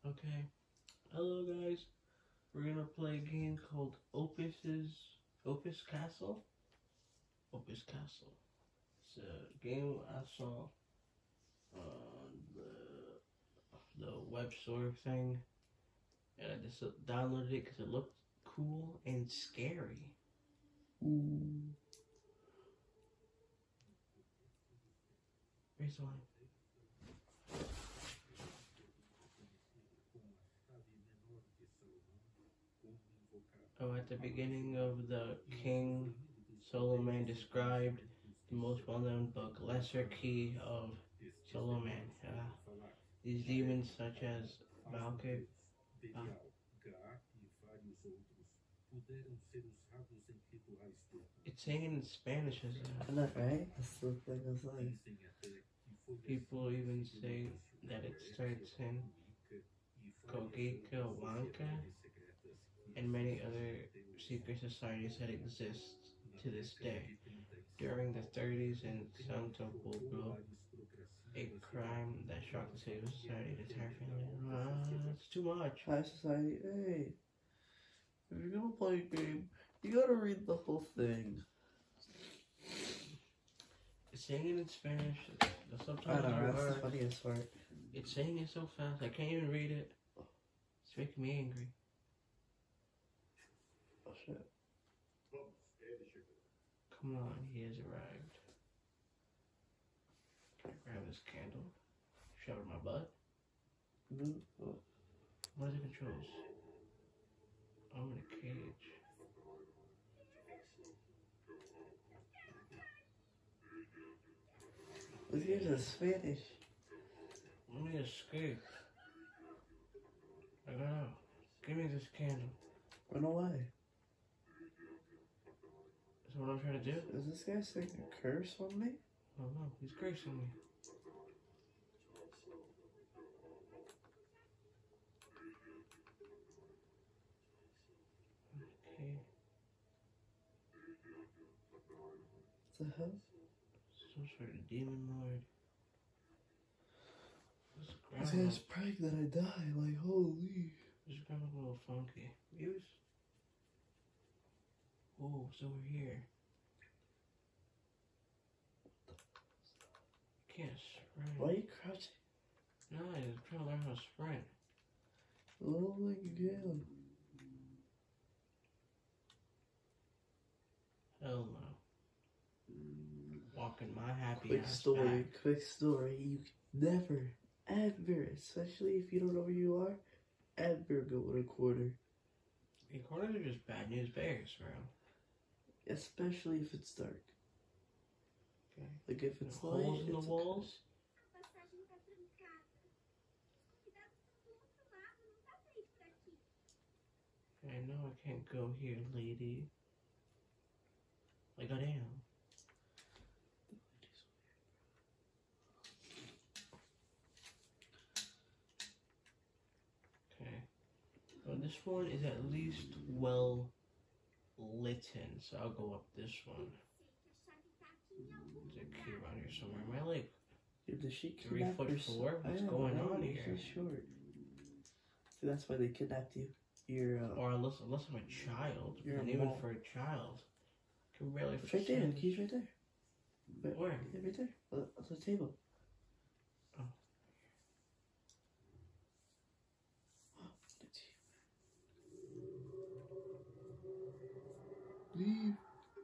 Okay. Hello guys. We're gonna play a game called Opus Castle. Opus Castle. It's a game I saw on the web store thing, and I just downloaded it because it looked cool and scary. Ooh. Here's one. Oh, at the beginning of the King Solomon described the most well-known book, Lesser Key of Solomon. These demons, such as Malkith, it's saying in Spanish as I know, right? That's the thing I was like. people even say that it starts in Coquicahuanca and many other secret societies that exist to this day. During the 30s in Santo Pueblo, a crime that shocked the city of society, the entire family. That's too much. High society, hey. If you're gonna play a game, you gotta read the whole thing. It's saying it in Spanish. The I subtitles know, are that's the hard. funniest part. It's saying it so fast, I can't even read it. It's making me angry. Oh shit. Come on, he has arrived. Can I grab this candle? Shove it in my butt? Oh. What are the controls? I'm in a cage. This game's in Spanish. Let me escape. I gotta. Give me this candle. Run away. Is that what I'm trying to do? Is this guy saying a curse on me? Oh no, he's gracing me. Okay. What the hell? Some sort of demon lord. This guy's praying that I die, like holy. This ground a little funky. Views? Oh, so we're here. Can't sprint. Why are you crouching? No, I'm trying to learn how to sprint. Oh my god. Hell no. Walking my happy Quick ass story, back. quick story. You can never, ever, especially if you don't know where you are, ever go in a corner. The corners are just bad news bears, bro. Especially if it's dark. Okay. Like if it's light, Holes in the it's walls? I know I can't go here, lady. Like I am. Okay. Well, this one is at least well lit, so I'll go up this one. There's a key around here somewhere. Am I like Dude, the she 3 kidnapped foot her 4? What's going on here? She's short. See, that's why they kidnapped you. You're Or unless I'm a child, You're and a even mom. for a child, can barely. it's right there. The key's right there. Where? Yeah, right there. On the table. Oh. Leave.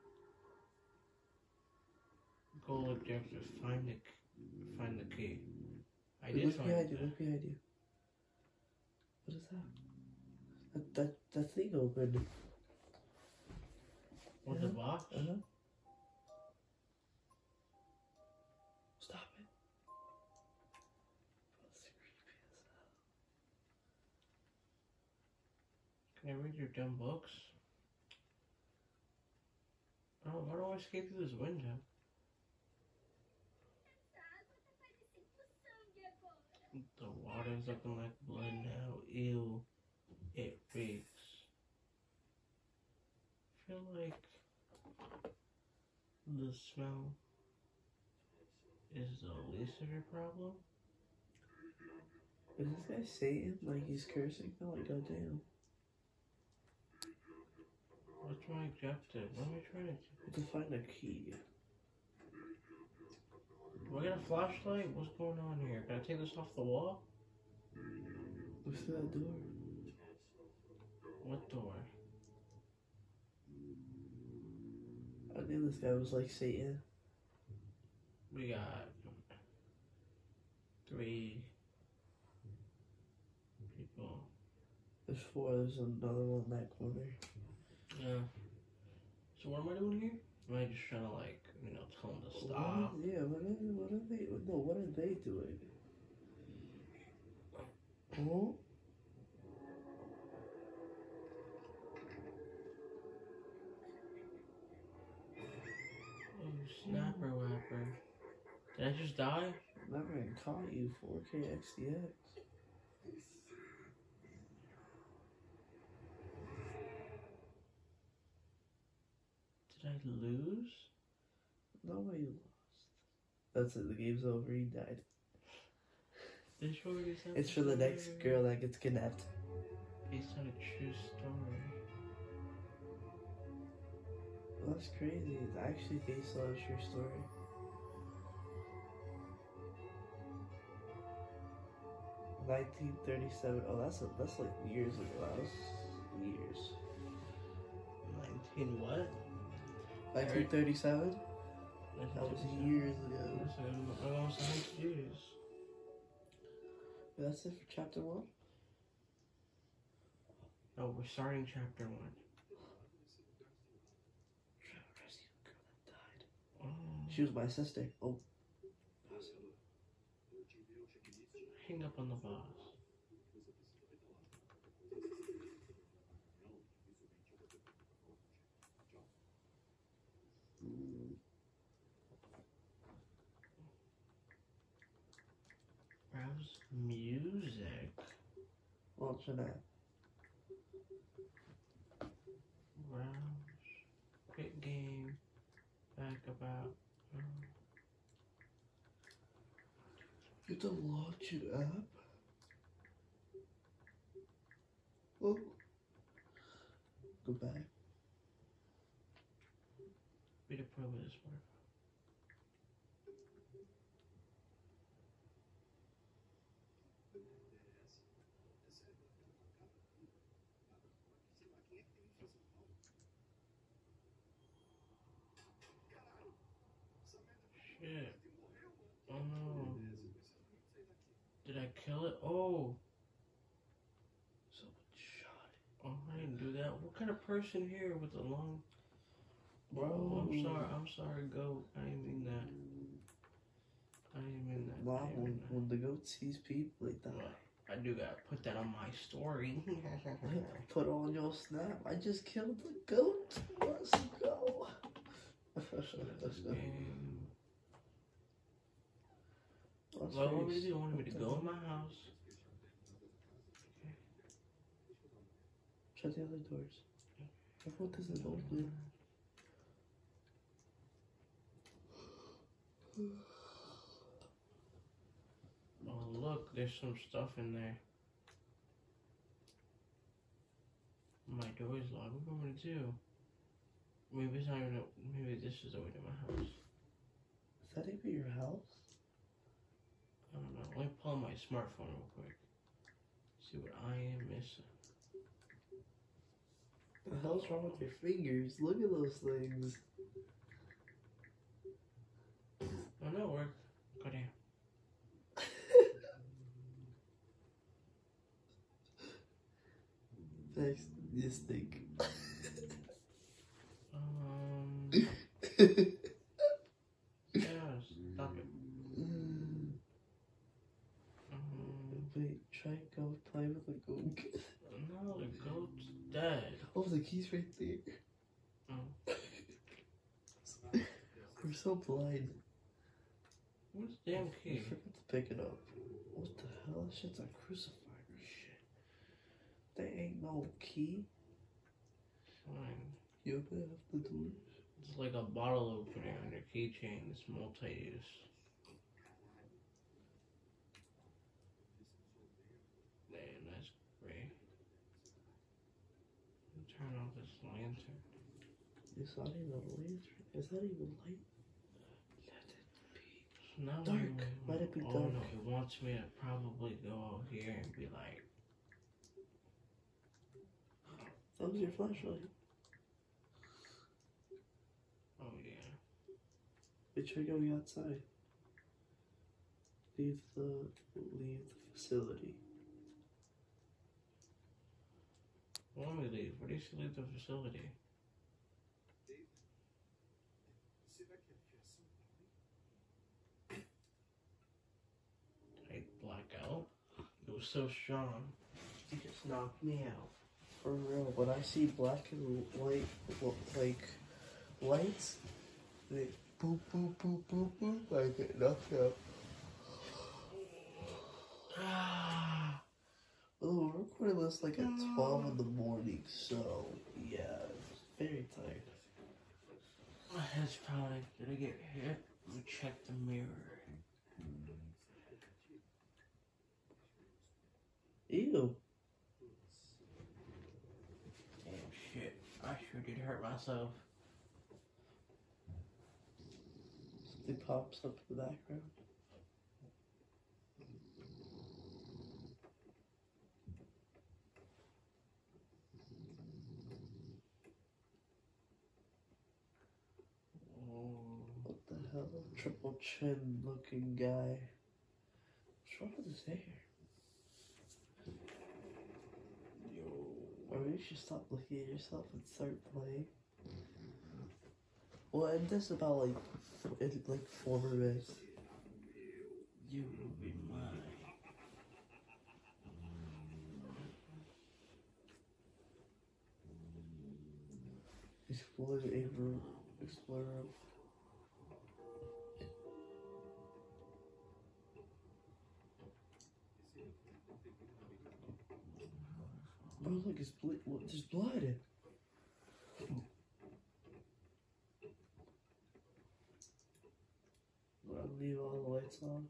Goal objective: find the key. I Wait, did look find behind you. it. Look behind you. What is that? That thing opened. What, the box? Stop it. That's creepy as hell. Can I read your dumb books? Oh, why don't I escape through this window? The water's looking like blood now. Ew. It reeks. I feel like the smell is the least of your problem. Is this guy Satan? Like he's cursing? Oh my goddamn. What's my objective? What am I trying to do? To find a key. Do I get a flashlight? What's going on here? Can I take this off the wall? What's that door? What door? I knew this guy was like Satan. We got 3 people. There's 4. There's another one in that corner. Yeah. So what am I doing here? Am I just trying to like, tell them to stop? What are they doing? Oh? Oh, snapper whapper. Did I just die? Never even caught you, 4K XDX. Did I lose? No way you lost. That's it, the game's over, he died. It's for the next girl that gets kidnapped. Based on a true story. Well, that's crazy. It's actually based on a true story. $1937. Oh, that's like years ago. That was years. 19 what? 1937? That was years ago. Almost 100 years. That's it for chapter 1? No, we're starting chapter 1. Trying to rescue the girl that died. Oh. She was my sister. Oh. Hang up on the boss. Browse music. Launch an app. Browse. Quick game. Back about. You have to launch an app? Oh. Go back. Be the pro with this one. Shit. Oh no. Did I kill it? Oh. Someone shot it. Oh, I didn't do that. What kind of person here with a long... Bro. Oh, I'm sorry, goat. I didn't mean that. I didn't mean that. Wow, when the goat sees people, they die. Well, I do gotta put that on my story. Put on your snap. I just killed the goat. Let's go. What do you want me to do? You want me to go in my house? Okay. Shut the other doors. Everyone doesn't open. Oh look, there's some stuff in there. My door is locked. What do I want to do? Maybe it's not even. Maybe this is the way to my house. Is that even your house? I don't know. Let me pull out my smartphone real quick. See what I am missing. What the hell's wrong with your fingers? Look at those things. Oh no, work. Go down. Thanks, this thing. Yeah, stop it. Wait, try and go play with the goat. No, the goat's dead. Oh, the key's right there. Oh. We're so blind. What's the damn I key? forgot to pick it up. What the hell? That shit's a crucifier shit. There ain't no key. Fine. You open up the doors. It's like a bottle opener on your keychain. It's multi-use. Ray. Turn off this lantern. It's not even a lantern. It's not even light. Now Dark. Let it be oh dark. no, it wants me to probably go out here and be like. That was your flashlight. Oh yeah. But try going outside. Leave the facility. Why don't we leave? Where do you leave the facility? I black out. It was so strong. It just knocked me out. For real, when I see black and white, like, lights, they boop, boop, boop, boop, boop, I get knocked out. Oh, we're recording this like at 12 in the morning, so, yeah, it's very tired. My head's probably gonna get hit. Let me check the mirror. Ew. Damn shit. I sure did hurt myself. Something pops up in the background. What the hell? Triple chin looking guy. What's wrong with his hair? Or maybe you should stop looking at yourself and start playing. Well, and this about like 4 minutes. You will be mine. Explore a room. Explore a room. Bro, look, it's there's blood. I'll leave all the lights on.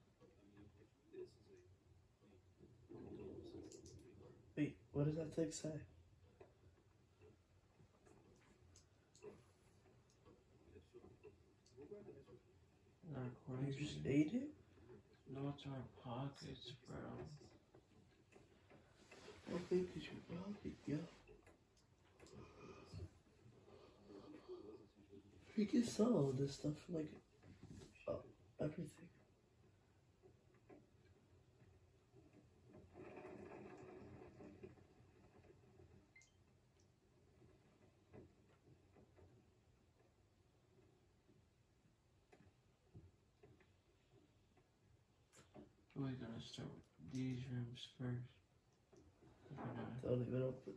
Wait, what does that thing say? You just ate it? No, it's our pockets, bro. Okay, because you're pocket, yo. You can sell all this stuff for like everything. We're gonna start with these rooms first. Don't leave it open.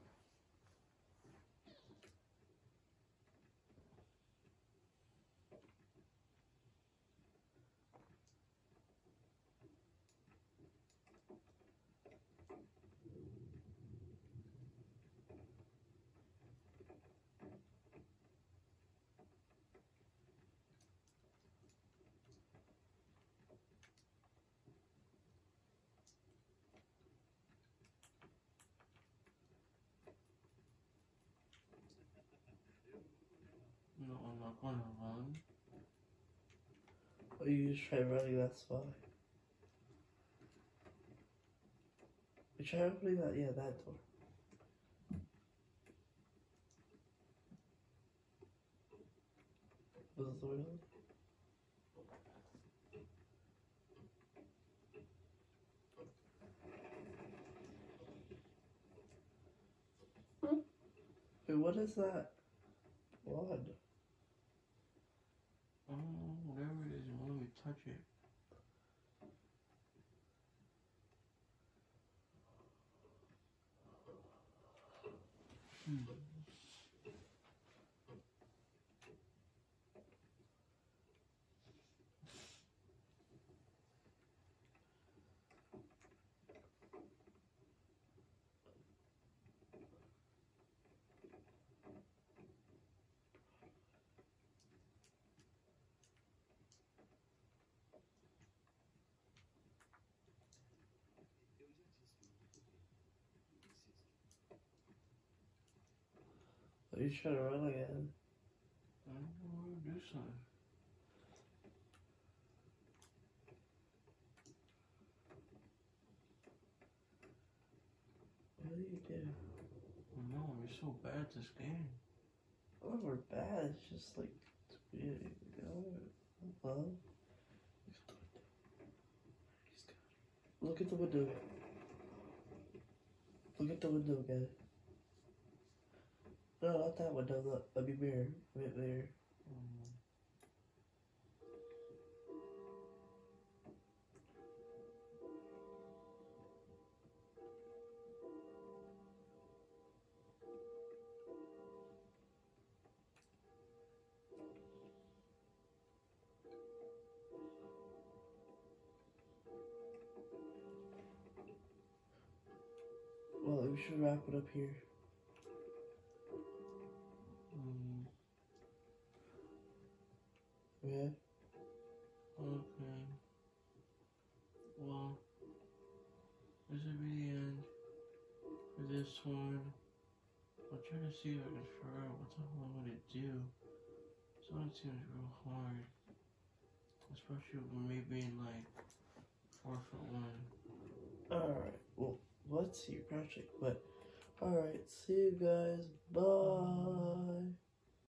No, I'm not gonna run. Oh, you just try running, that's why. You try opening that, yeah, that door. Was it the window? Wait, what is that? Blood. Oh, whatever it is, let me touch it. Are you trying to run again? I don't want to do something. What do you do? No, you're so bad at this game. Oh, we're bad. It's just like, you know, well, look at the window. Look at the window again. No, not that window. Look, let me mirror. Right there. Well, we should wrap it up here. Yeah? Okay. Well, this will be the end for this one. I'll try to see if I can figure out what the hell I'm gonna do. This one seems real hard. Especially when me being like 4'1". Alright, well, let's see your project, but alright, see you guys. Bye.